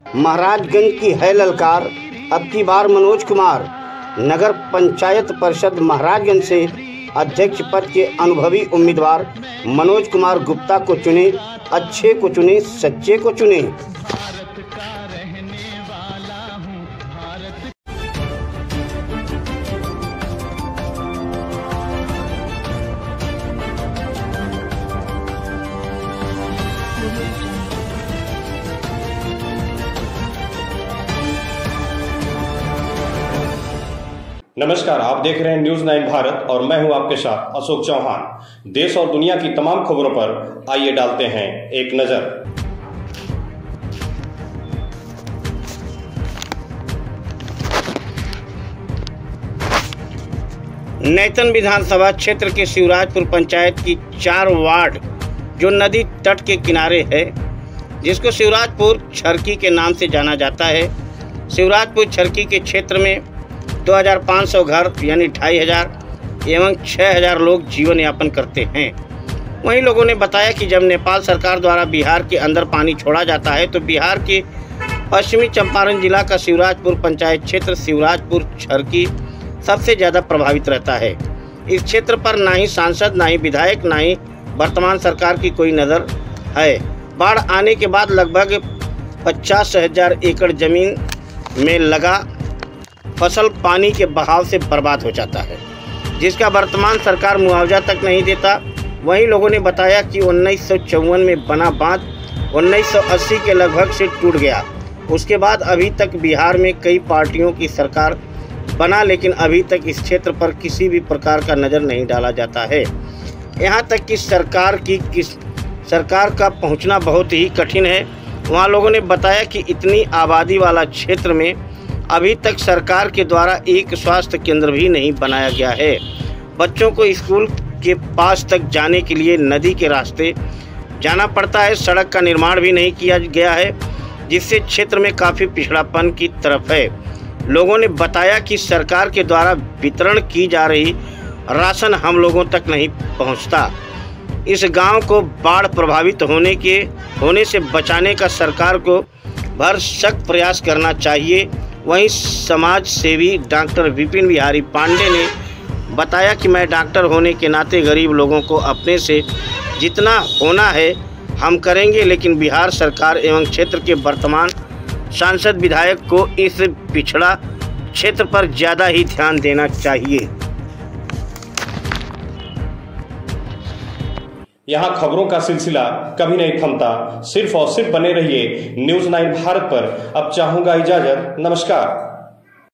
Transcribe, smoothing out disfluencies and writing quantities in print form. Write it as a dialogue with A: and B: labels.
A: महाराजगंज की है ललकार, अब की बार मनोज कुमार नगर पंचायत परिषद महाराजगंज से अध्यक्ष पद के अनुभवी उम्मीदवार मनोज कुमार गुप्ता को चुने। अच्छे को चुने, सच्चे को चुने।
B: नमस्कार, आप देख रहे हैं न्यूज़ 9 भारत और मैं हूं आपके साथ अशोक चौहान। देश और दुनिया की तमाम खबरों पर आइए डालते हैं एक नजर।
A: नैतन विधानसभा क्षेत्र के शिवराजपुर पंचायत की 4 वार्ड जो नदी तट के किनारे है, जिसको शिवराजपुर छरकी के नाम से जाना जाता है। शिवराजपुर छरकी के क्षेत्र में 2500 घर यानी 2500 एवं 6000 लोग जीवन यापन करते हैं। वहीं लोगों ने बताया कि जब नेपाल सरकार द्वारा बिहार के अंदर पानी छोड़ा जाता है तो बिहार के पश्चिमी चंपारण जिला का शिवराजपुर पंचायत क्षेत्र शिवराजपुर छरकी सबसे ज़्यादा प्रभावित रहता है। इस क्षेत्र पर ना ही सांसद, ना ही विधायक, ना ही वर्तमान सरकार की कोई नज़र है। बाढ़ आने के बाद लगभग 50,000 एकड़ जमीन में लगा फसल पानी के बहाव से बर्बाद हो जाता है, जिसका वर्तमान सरकार मुआवजा तक नहीं देता। वहीं लोगों ने बताया कि 1954 में बना बांध 1980 के लगभग से टूट गया। उसके बाद अभी तक बिहार में कई पार्टियों की सरकार बना, लेकिन अभी तक इस क्षेत्र पर किसी भी प्रकार का नज़र नहीं डाला जाता है। यहाँ तक कि सरकार का पहुँचना बहुत ही कठिन है। वहाँ लोगों ने बताया कि इतनी आबादी वाला क्षेत्र में अभी तक सरकार के द्वारा एक स्वास्थ्य केंद्र भी नहीं बनाया गया है। बच्चों को स्कूल के पास तक जाने के लिए नदी के रास्ते जाना पड़ता है। सड़क का निर्माण भी नहीं किया गया है, जिससे क्षेत्र में काफ़ी पिछड़ापन की तरफ है। लोगों ने बताया कि सरकार के द्वारा वितरण की जा रही राशन हम लोगों तक नहीं पहुंचता। इस गांव को बाढ़ प्रभावित होने से बचाने का सरकार को भरसक प्रयास करना चाहिए। वहीं समाज सेवी डॉक्टर विपिन बिहारी पांडे ने बताया कि मैं डॉक्टर होने के नाते गरीब लोगों को अपने से जितना होना है हम करेंगे, लेकिन बिहार सरकार एवं क्षेत्र के वर्तमान सांसद विधायक को इस पिछड़ा क्षेत्र पर ज़्यादा ही ध्यान देना चाहिए।
B: यहाँ खबरों का सिलसिला कभी नहीं थमता। सिर्फ और सिर्फ बने रहिए न्यूज़ 9 भारत पर। अब चाहूंगा इजाजत। नमस्कार।